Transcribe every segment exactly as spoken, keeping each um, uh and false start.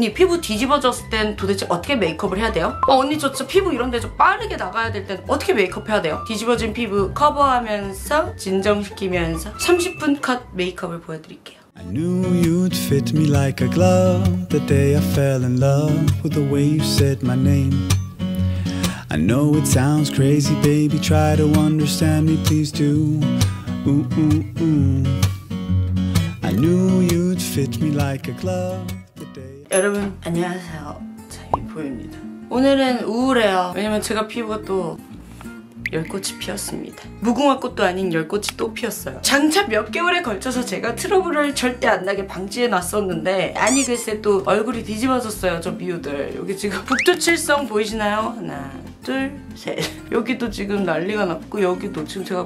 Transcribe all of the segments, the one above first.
언니 피부 뒤집어졌을 땐 도대체 어떻게 메이크업을 해야 돼요? 어 언니 저 진짜 피부 이런데 좀 빠르게 나가야 될 땐 어떻게 메이크업 해야 돼요? 뒤집어진 피부 커버하면서 진정시키면서 삼십 분 컷 메이크업을 보여드릴게요. I knew you'd fit me like a glove. The day I fell in love with the way you said my name. I know it sounds crazy, baby. Try to understand me, please do. Ooh, ooh, ooh. I knew you'd fit me like a glove. The day... 여러분 안녕하세요. 자이보입니다. 오늘은 우울해요. 왜냐면 제가 피부가 또 열꽃이 피었습니다. 무궁화 꽃도 아닌 열꽃이 또 피었어요. 장차 몇 개월에 걸쳐서 제가 트러블을 절대 안 나게 방지해 놨었는데 아니 글쎄 또 얼굴이 뒤집어졌어요. 저 미우들. 여기 지금 북두칠성 보이시나요? 하나 둘 셋. 여기도 지금 난리가 났고 여기도 지금 제가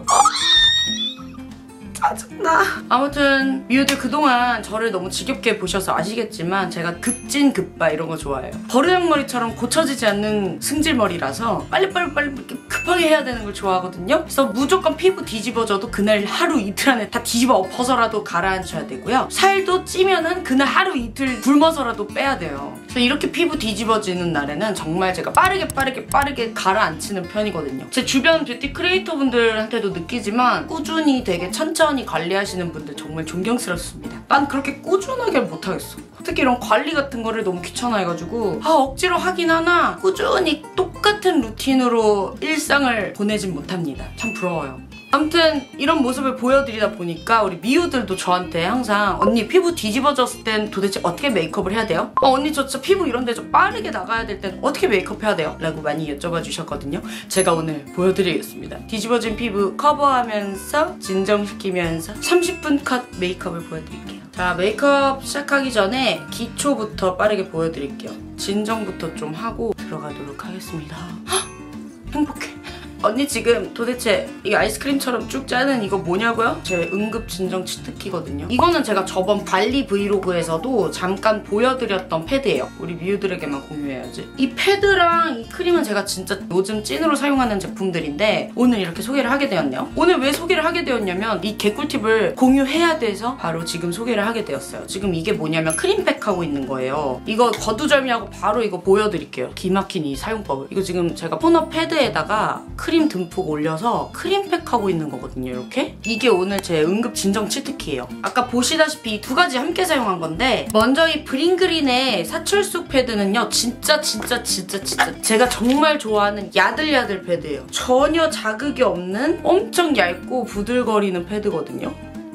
짜증나. 아무튼 미우들 그동안 저를 너무 지겹게 보셔서 아시겠지만 제가 급진 급바 이런 거 좋아해요. 버르장머리처럼 고쳐지지 않는 승질머리라서 빨리빨리 빨리 이렇게 급하게 해야 되는 걸 좋아하거든요. 그래서 무조건 피부 뒤집어져도 그날 하루 이틀 안에 다 뒤집어 엎어서라도 가라앉혀야 되고요. 살도 찌면은 그날 하루 이틀 굶어서라도 빼야 돼요. 그래서 이렇게 피부 뒤집어지는 날에는 정말 제가 빠르게 빠르게 빠르게 가라앉히는 편이거든요. 제 주변 뷰티 크리에이터 분들한테도 느끼지만 꾸준히 되게 천천히 관리하시는 분들 정말 존경스럽습니다. 난 그렇게 꾸준하게 못하겠어. 특히 이런 관리 같은 거를 너무 귀찮아해가지고 아 억지로 하긴 하나 꾸준히 똑같은 루틴으로 일상을 보내진 못합니다. 참 부러워요. 아무튼 이런 모습을 보여드리다 보니까 우리 미우들도 저한테 항상 언니 피부 뒤집어졌을 땐 도대체 어떻게 메이크업을 해야 돼요? 어 언니 저 진짜 피부 이런데 좀 빠르게 나가야 될 땐 어떻게 메이크업 해야 돼요? 라고 많이 여쭤봐 주셨거든요. 제가 오늘 보여드리겠습니다. 뒤집어진 피부 커버하면서 진정시키면서 삼십 분 컷 메이크업을 보여드릴게요. 자, 메이크업 시작하기 전에 기초부터 빠르게 보여드릴게요. 진정부터 좀 하고 들어가도록 하겠습니다. 헉! 행복해. 언니 지금 도대체 이 아이스크림처럼 쭉 짜는 이거 뭐냐고요? 제 응급 진정 치트키거든요. 이거는 제가 저번 관리 브이로그에서도 잠깐 보여드렸던 패드예요. 우리 미우들에게만 공유해야지. 이 패드랑 이 크림은 제가 진짜 요즘 찐으로 사용하는 제품들인데 오늘 이렇게 소개를 하게 되었네요. 오늘 왜 소개를 하게 되었냐면 이 개꿀팁을 공유해야 돼서 바로 지금 소개를 하게 되었어요. 지금 이게 뭐냐면 크림팩 하고 있는 거예요. 이거 거두절미하고 바로 이거 보여드릴게요. 기막힌 이 사용법을. 이거 지금 제가 토너 패드에다가 크림 듬뿍 올려서 크림팩 하고 있는 거거든요. 이렇게. 이게 오늘 제 응급 진정 치트키예요. 아까 보시다시피 이 두 가지 함께 사용한 건데 먼저 이 브링그린의 사철쑥 패드는요. 진짜 진짜 진짜 진짜 제가 정말 좋아하는 야들야들 패드예요. 전혀 자극이 없는 엄청 얇고 부들거리는 패드거든요.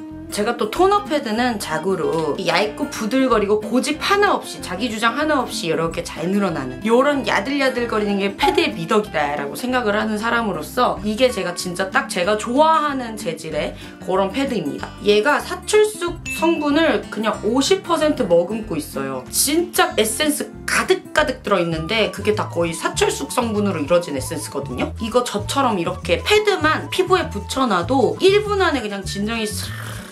제가 또 토너 패드는 자구로 얇고 부들거리고 고집 하나 없이 자기 주장 하나 없이 이렇게 잘 늘어나는 이런 야들야들거리는 게 패드의 미덕이다 라고 생각을 하는 사람으로서 이게 제가 진짜 딱 제가 좋아하는 재질의 그런 패드입니다. 얘가 사철쑥 성분을 그냥 오십 퍼센트 머금고 있어요. 진짜 에센스 가득가득 들어있는데 그게 다 거의 사철쑥 성분으로 이루어진 에센스거든요. 이거 저처럼 이렇게 패드만 피부에 붙여놔도 일 분 안에 그냥 진정이 싹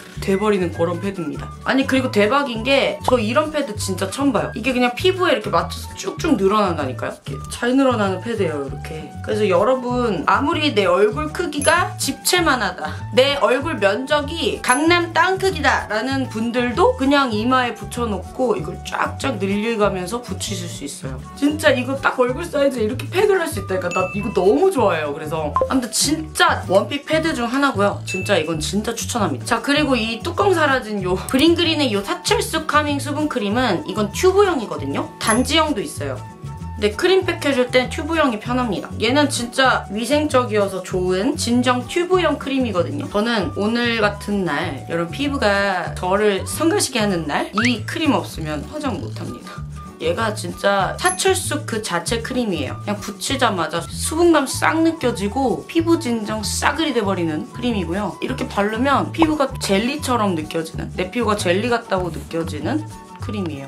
돼버리는 그런 패드입니다. 아니 그리고 대박인 게 저 이런 패드 진짜 처음 봐요. 이게 그냥 피부에 이렇게 맞춰서 쭉쭉 늘어난다니까요. 이렇게 잘 늘어나는 패드예요. 이렇게. 그래서 여러분 아무리 내 얼굴 크기가 집채만 하다, 내 얼굴 면적이 강남 땅 크기다 라는 분들도 그냥 이마에 붙여놓고 이걸 쫙쫙 늘려가면서 붙이실 수 있어요. 진짜 이거 딱 얼굴 사이즈에 이렇게 팩을 할 수 있다니까 나 이거 너무 좋아해요. 그래서 아무튼 진짜 원픽 패드 중 하나고요. 진짜 이건 진짜 추천합니다. 자 그리고 이 이 뚜껑 사라진 요 브링그린의 요 사철쑥 카밍 수분크림은 이건 튜브형이거든요. 단지형도 있어요. 근데 크림팩 해줄 땐 튜브형이 편합니다. 얘는 진짜 위생적이어서 좋은 진정 튜브형 크림이거든요. 저는 오늘 같은 날 여러분 피부가 저를 성가시게 하는 날 이 크림 없으면 화장 못합니다. 얘가 진짜 사철쑥 그 자체 크림이에요. 그냥 붙이자마자 수분감 싹 느껴지고 피부 진정 싸그리 돼버리는 크림이고요. 이렇게 바르면 피부가 젤리처럼 느껴지는, 내 피부가 젤리 같다고 느껴지는 크림이에요.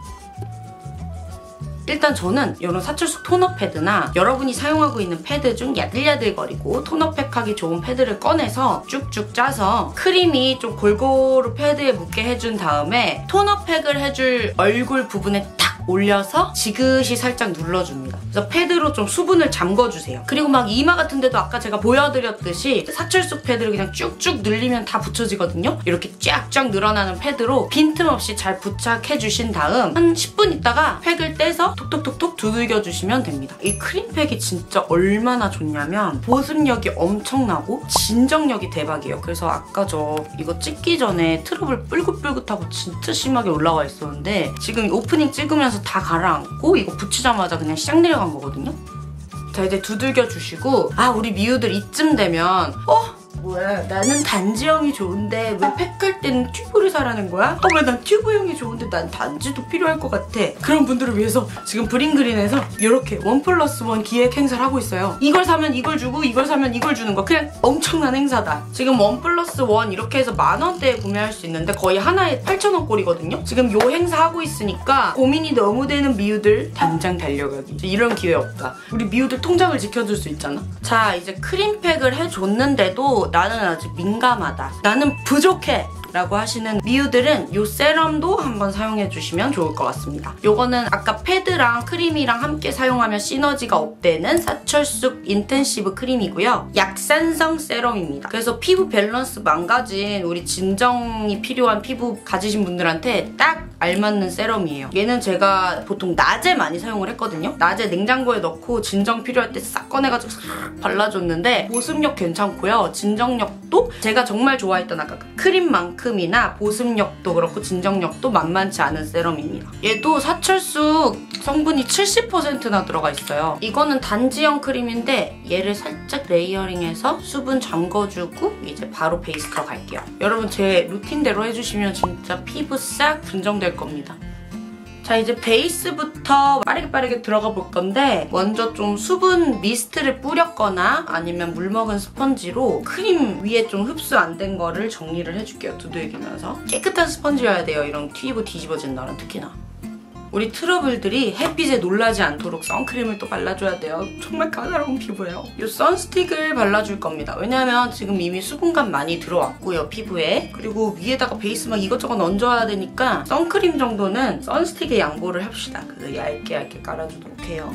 일단 저는 이런 사철쑥 토너 패드나 여러분이 사용하고 있는 패드 중 야들야들거리고 토너팩 하기 좋은 패드를 꺼내서 쭉쭉 짜서 크림이 좀 골고루 패드에 묻게 해준 다음에 토너팩을 해줄 얼굴 부분에 탁 딱 올려서 지그시 살짝 눌러줍니다. 그래서 패드로 좀 수분을 잠궈주세요. 그리고 막 이마 같은 데도 아까 제가 보여드렸듯이 사철쑥 패드를 그냥 쭉쭉 늘리면 다 붙여지거든요. 이렇게 쫙쫙 늘어나는 패드로 빈틈없이 잘 부착해주신 다음 한 십 분 있다가 팩을 떼서 톡톡톡톡 두들겨주시면 됩니다. 이 크림팩이 진짜 얼마나 좋냐면 보습력이 엄청나고 진정력이 대박이에요. 그래서 아까 저 이거 찍기 전에 트러블 뿔긋뿔긋하고 진짜 심하게 올라와 있었는데 지금 오프닝 찍으면서 다 가라앉고 이거 붙이자마자 그냥 샥 내려간 거거든요. 자, 이제 두들겨 주시고 아, 우리 미우들 이쯤 되면 어? 뭐야, 나는 단지형이 좋은데 왜 팩할 때는 튜브를 사라는 거야? 어, 왜 난 튜브형이 좋은데 난 단지도 필요할 것 같아. 그런 분들을 위해서 지금 브링그린에서 이렇게 원 플러스 원 기획 행사를 하고 있어요. 이걸 사면 이걸 주고 이걸 사면 이걸 주는 거. 그냥 엄청난 행사다. 지금 원 플러스 원 이렇게 해서 만 원대에 구매할 수 있는데 거의 하나에 팔천 원 꼴이거든요. 지금 요 행사 하고 있으니까 고민이 너무 되는 미우들 당장 달려가기. 이런 기회 없다. 우리 미우들 통장을 지켜줄 수 있잖아. 자, 이제 크림팩을 해줬는데도 나는 아직 민감하다, 나는 부족해 라고 하시는 미우들은 이 세럼도 한번 사용해주시면 좋을 것 같습니다. 요거는 아까 패드랑 크림이랑 함께 사용하면 시너지가 업되는 사철쑥 인텐시브 크림이고요. 약산성 세럼입니다. 그래서 피부 밸런스 망가진 우리 진정이 필요한 피부 가지신 분들한테 딱 알맞는 세럼이에요. 얘는 제가 보통 낮에 많이 사용을 했거든요. 낮에 냉장고에 넣고 진정 필요할 때 싹 꺼내가지고 싹 발라줬는데 보습력 괜찮고요. 진정력도 제가 정말 좋아했던 아까 그 크림만큼 이나 보습력도 그렇고 진정력도 만만치 않은 세럼입니다. 얘도 사철쑥 성분이 칠십 퍼센트나 들어가 있어요. 이거는 단지형 크림인데 얘를 살짝 레이어링해서 수분 잠궈주고 이제 바로 베이스 들어갈게요. 여러분 제 루틴대로 해주시면 진짜 피부 싹 분정될 겁니다. 자, 이제 베이스부터 빠르게 빠르게 들어가 볼 건데 먼저 좀 수분 미스트를 뿌렸거나 아니면 물먹은 스펀지로 크림 위에 좀 흡수 안 된 거를 정리를 해줄게요. 두들기면서. 깨끗한 스펀지여야 돼요. 이런 피부 뒤집어진 날은 특히나. 우리 트러블들이 햇빛에 놀라지 않도록 선크림을 또 발라줘야 돼요. 정말 까다로운 피부예요. 이 선스틱을 발라줄 겁니다. 왜냐면 지금 이미 수분감 많이 들어왔고요, 피부에. 그리고 위에다가 베이스 막 이것저것 얹어야 되니까 선크림 정도는 선스틱에 양보를 합시다. 그래서 얇게 얇게 깔아주도록 해요.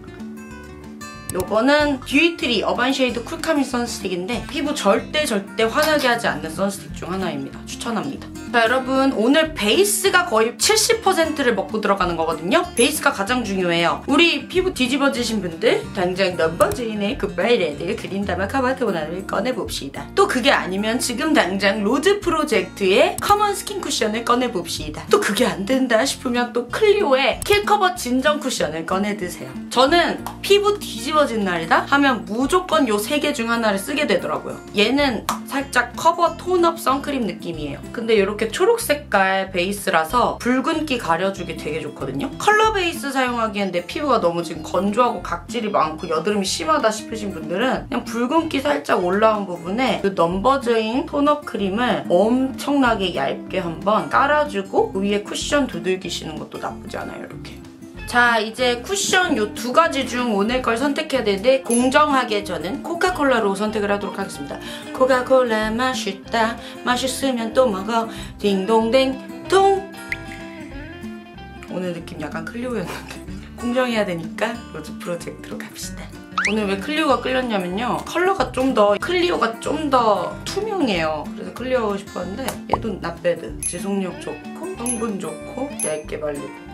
요거는 뷰이트리 어반 쉐이드 쿨카밍 선스틱인데 피부 절대 절대 화나게 하지 않는 선스틱 중 하나입니다. 추천합니다. 자, 여러분 오늘 베이스가 거의 칠십 퍼센트를 먹고 들어가는 거거든요. 베이스가 가장 중요해요. 우리 피부 뒤집어지신 분들 당장 넘버즈인의 굿바이 레드 그린 다마 카바 토너를 꺼내봅시다. 또 그게 아니면 지금 당장 로즈 프로젝트의 커먼 스킨 쿠션을 꺼내봅시다. 또 그게 안 된다 싶으면 또 클리오의 킬커버 진정 쿠션을 꺼내드세요. 저는 피부 뒤집어진 날이다 하면 무조건 요 세 개 중 하나를 쓰게 되더라고요. 얘는 살짝 커버 톤업 선크림 느낌이에요. 근데 이렇게 초록 색깔 베이스라서 붉은기 가려주기 되게 좋거든요. 컬러 베이스 사용하기엔 내 피부가 너무 지금 건조하고 각질이 많고 여드름이 심하다 싶으신 분들은 그냥 붉은기 살짝 올라온 부분에 그 넘버즈인 톤업 크림을 엄청나게 얇게 한번 깔아주고 위에 쿠션 두들기시는 것도 나쁘지 않아요. 이렇게. 자, 이제 쿠션 요 두 가지 중 오늘 걸 선택해야 되는데 공정하게 저는 코카콜라로 선택을 하도록 하겠습니다. 코카콜라 맛있다, 맛있으면 또 먹어, 딩동댕 통. 오늘 느낌 약간 클리오였는데 공정해야 되니까 로즈 프로젝트로 갑시다. 오늘 왜 클리오가 끌렸냐면요, 컬러가 좀 더 클리오가 좀 더 투명해요. 그래서 클리오 하고 싶었는데 얘도 not 지속력 좋고 성분 좋고 얇게 발리고.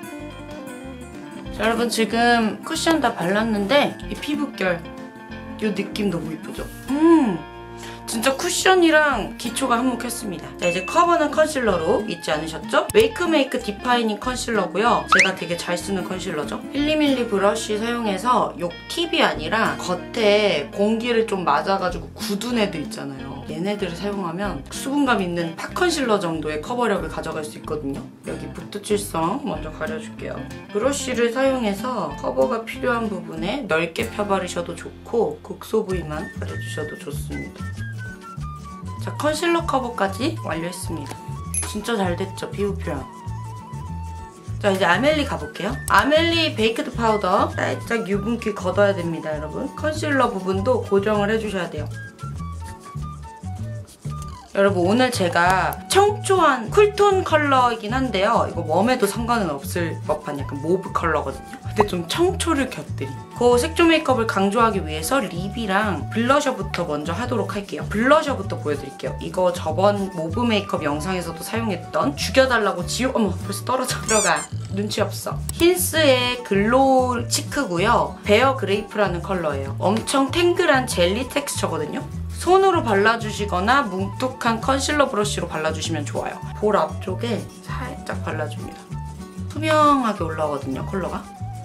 자, 여러분 지금 쿠션 다 발랐는데 이 피부결 이 느낌 너무 이쁘죠? 음 진짜 쿠션이랑 기초가 한몫했습니다. 자, 이제 커버는 컨실러로 잊지 않으셨죠? 웨이크메이크 디파이닝 컨실러고요. 제가 되게 잘 쓰는 컨실러죠. 일리밀리 브러쉬 사용해서 요 팁이 아니라 겉에 공기를 좀 맞아가지고 굳은 애들 있잖아요. 얘네들을 사용하면 수분감 있는 팍 컨실러 정도의 커버력을 가져갈 수 있거든요. 여기 붓터칠성 먼저 가려줄게요. 브러쉬를 사용해서 커버가 필요한 부분에 넓게 펴바르셔도 좋고 극소 부위만 가려주셔도 좋습니다. 자, 컨실러 커버까지 완료했습니다. 진짜 잘 됐죠, 피부 표현. 자, 이제 아멜리 가볼게요. 아멜리 베이크드 파우더 살짝 유분기 걷어야 됩니다, 여러분. 컨실러 부분도 고정을 해주셔야 돼요. 여러분 오늘 제가 청초한 쿨톤 컬러이긴 한데요. 이거 웜에도 상관은 없을 법한 약간 모브 컬러거든요. 근데 좀 청초를 곁들인 그 색조 메이크업을 강조하기 위해서 립이랑 블러셔부터 먼저 하도록 할게요. 블러셔부터 보여드릴게요. 이거 저번 모브 메이크업 영상에서도 사용했던 죽여달라고 지우... 어머 벌써 떨어져. 들어가. 눈치 없어. 힌스의 글로우 치크고요. 베어 그레이프라는 컬러예요. 엄청 탱글한 젤리 텍스처거든요. 손으로 발라주시거나 뭉툭한 컨실러 브러쉬로 발라주시면 좋아요. 볼 앞쪽에 살짝 발라줍니다. 투명하게 올라오거든요, 컬러가.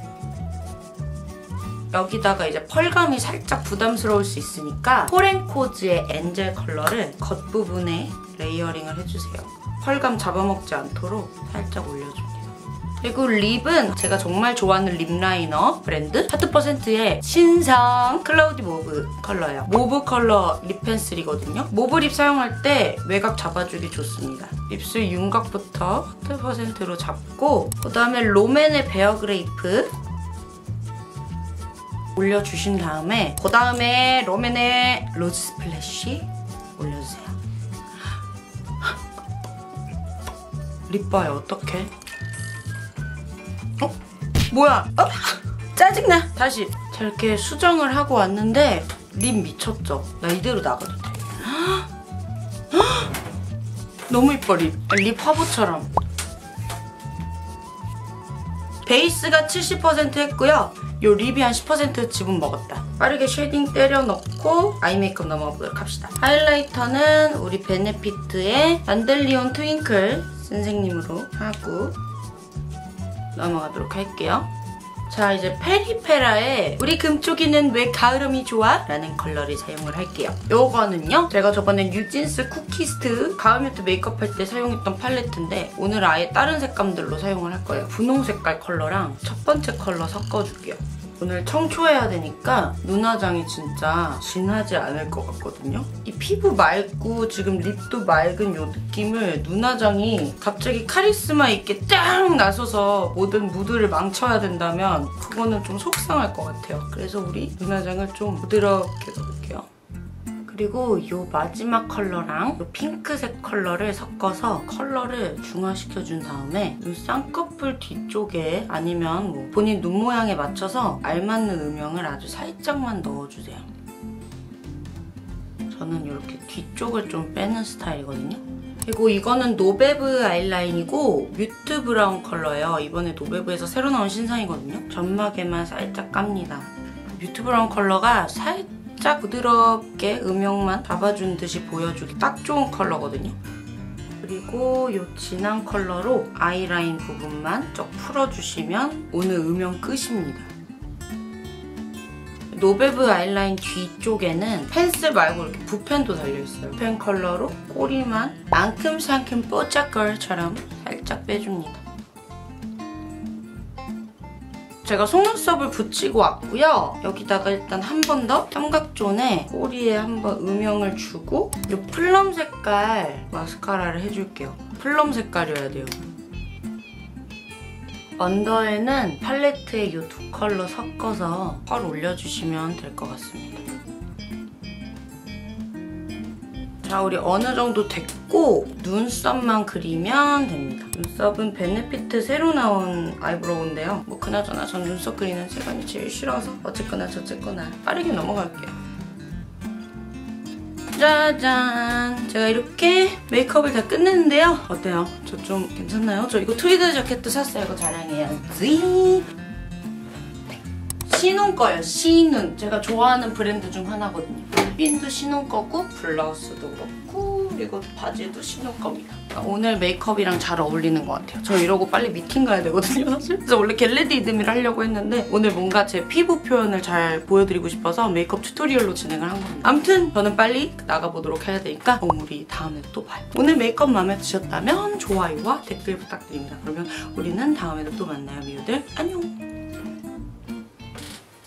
여기다가 이제 펄감이 살짝 부담스러울 수 있으니까 폴앤코즈의 엔젤 컬러를 겉부분에 레이어링을 해주세요. 펄감 잡아먹지 않도록 살짝 올려줍니다. 그리고 립은 제가 정말 좋아하는 립 라이너 브랜드 하트 퍼센트의 신상 클라우디 모브 컬러예요. 모브 컬러 립 펜슬이거든요. 모브 립 사용할 때 외곽 잡아주기 좋습니다. 입술 윤곽부터 하트 퍼센트로 잡고 그 다음에 롬앤의 베어 그레이프 올려주신 다음에 그 다음에 롬앤의 로즈 스플래시 올려주세요. 립 봐요. 어떡해? 어? 뭐야? 어? 짜증나. 다시. 자, 이렇게 수정을 하고 왔는데 립 미쳤죠? 나 이대로 나가도 돼. 너무 이뻐 립. 립 화보처럼. 베이스가 칠십 퍼센트 했고요. 요 립이 한 십 퍼센트 지분 먹었다. 빠르게 쉐딩 때려 넣고 아이 메이크업 넘어가보도록 합시다. 하이라이터는 우리 베네피트의 난델리온 트윙클 선생님으로 하고 넘어가도록 할게요. 자, 이제 페리페라의 우리 금쪽이는 왜 가을음이 좋아? 라는 컬러를 사용을 할게요. 요거는요, 제가 저번에 뉴진스 쿠키스트 가을 뮤트 메이크업 할 때 사용했던 팔레트인데 오늘 아예 다른 색감들로 사용을 할 거예요. 분홍 색깔 컬러랑 첫 번째 컬러 섞어줄게요. 오늘 청초해야 되니까 눈화장이 진짜 진하지 않을 것 같거든요. 이 피부 맑고 지금 립도 맑은 이 느낌을 눈화장이 갑자기 카리스마 있게 짱 나서서 모든 무드를 망쳐야 된다면 그거는 좀 속상할 것 같아요. 그래서 우리 눈화장을 좀 부드럽게 넣을게요. 그리고 이 마지막 컬러랑 이 핑크색 컬러를 섞어서 컬러를 중화시켜준 다음에 눈 쌍꺼풀 뒤쪽에 아니면 뭐 본인 눈 모양에 맞춰서 알맞는 음영을 아주 살짝만 넣어주세요. 저는 이렇게 뒤쪽을 좀 빼는 스타일이거든요. 그리고 이거는 노베브 아이라인이고 뮤트 브라운 컬러예요. 이번에 노베브에서 새로 나온 신상이거든요. 점막에만 살짝 깝니다. 뮤트 브라운 컬러가 살짝 살짝 부드럽게 음영만 잡아준 듯이 보여주기 딱 좋은 컬러거든요. 그리고 이 진한 컬러로 아이라인 부분만 쭉 풀어주시면 오늘 음영 끝입니다. 노베브 아이라인 뒤쪽에는 펜슬 말고 이렇게 붓펜도 달려있어요. 펜 컬러로 꼬리만 앙큼상큼 뽀짝걸처럼 살짝 빼줍니다. 제가 속눈썹을 붙이고 왔고요. 여기다가 일단 한 번 더 삼각존에 꼬리에 한번 음영을 주고 이 플럼 색깔 마스카라를 해줄게요. 플럼 색깔이어야 돼요. 언더에는 팔레트에 이 두 컬러 섞어서 펄 올려주시면 될 것 같습니다. 자, 우리 어느 정도 됐고 눈썹만 그리면 됩니다. 눈썹은 베네피트 새로 나온 아이브로우인데요. 뭐 그나저나 전 눈썹 그리는 시간이 제일 싫어서 어쨌거나 저쨌거나 빠르게 넘어갈게요. 짜잔! 제가 이렇게 메이크업을 다 끝냈는데요. 어때요? 저 좀 괜찮나요? 저 이거 트위드 자켓도 샀어요. 이거 자랑해야지. 시눈 거예요. 시눈. 제가 좋아하는 브랜드 중 하나거든요. 핀도 시눈 거고 블라우스도 그렇고 그리고 바지도 시눈 겁니다. 오늘 메이크업이랑 잘 어울리는 것 같아요. 저 이러고 빨리 미팅 가야 되거든요, 사실. 그래서 원래 겟레디 이드미를 하려고 했는데 오늘 뭔가 제 피부 표현을 잘 보여드리고 싶어서 메이크업 튜토리얼로 진행을 한 겁니다. 아무튼 저는 빨리 나가보도록 해야 되니까 우리 다음에 또 봐요. 오늘 메이크업 마음에 드셨다면 좋아요와 댓글 부탁드립니다. 그러면 우리는 다음에도 또 만나요, 미우들. 안녕!